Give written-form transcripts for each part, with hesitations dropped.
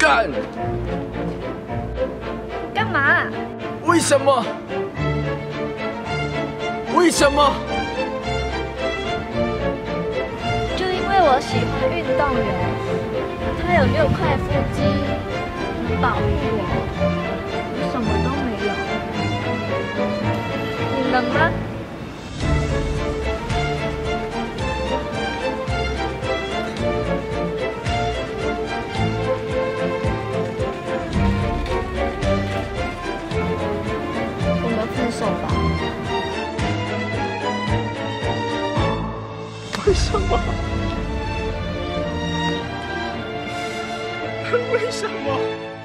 战！ 干嘛？ 为什么？为什么？ 就因为我喜欢运动员，他有6块腹肌，能保护我。我什么都没有，你能吗？ 分手吧？ 为什么？为什么？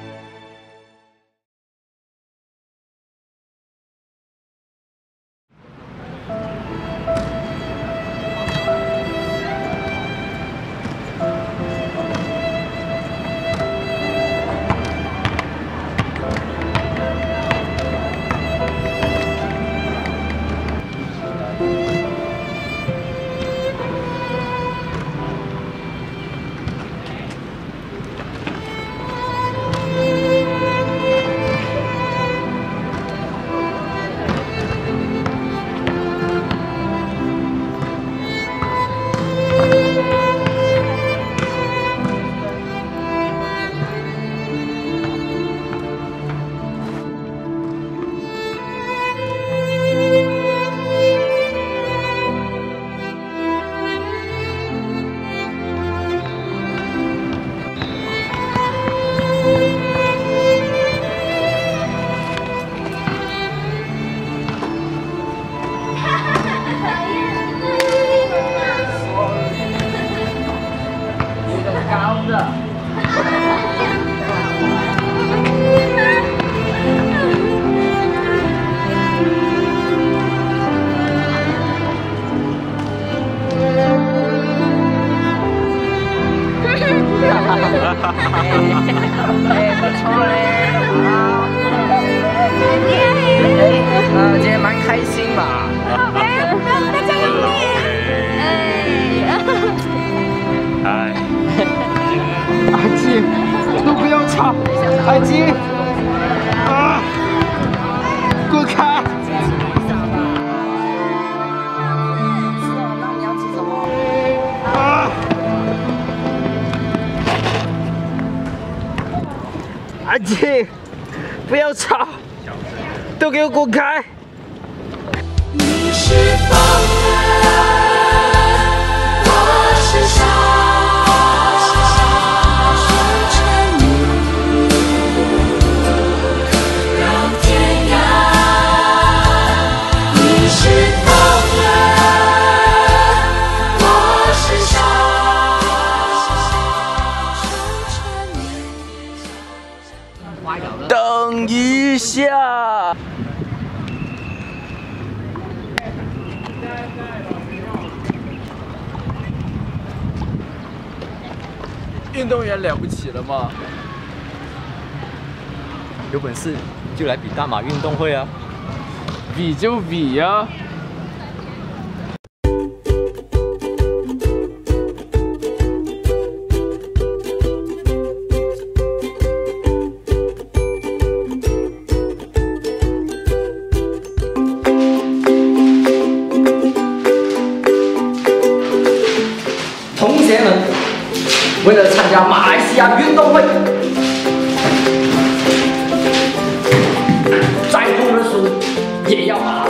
不错嘞，好。今天蛮开心嘛。 大家用力。 哎。阿基，都不要吵！阿基，啊，滚开！ 阿基，不要吵，都给我滚开！ 你是风儿，我是沙，守着你，绕天涯。你是风儿，我是沙，守着你。 等一下，运动员了不起了吗？ 有本事就来比大马运动会啊！ 比就比呀！ 同学们，为了参加马来西亚运动会，再痛的书也要把